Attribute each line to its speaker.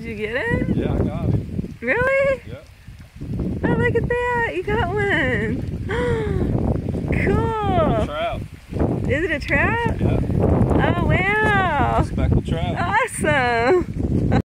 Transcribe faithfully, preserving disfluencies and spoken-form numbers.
Speaker 1: you get him?
Speaker 2: Yeah, I got him.
Speaker 1: Really?
Speaker 2: Yep.
Speaker 1: Oh, look at that. You got one. Cool.
Speaker 2: Trout.
Speaker 1: Is it a trout?
Speaker 2: Yeah.
Speaker 1: Oh, wow.
Speaker 2: Speckled trout.
Speaker 1: Awesome.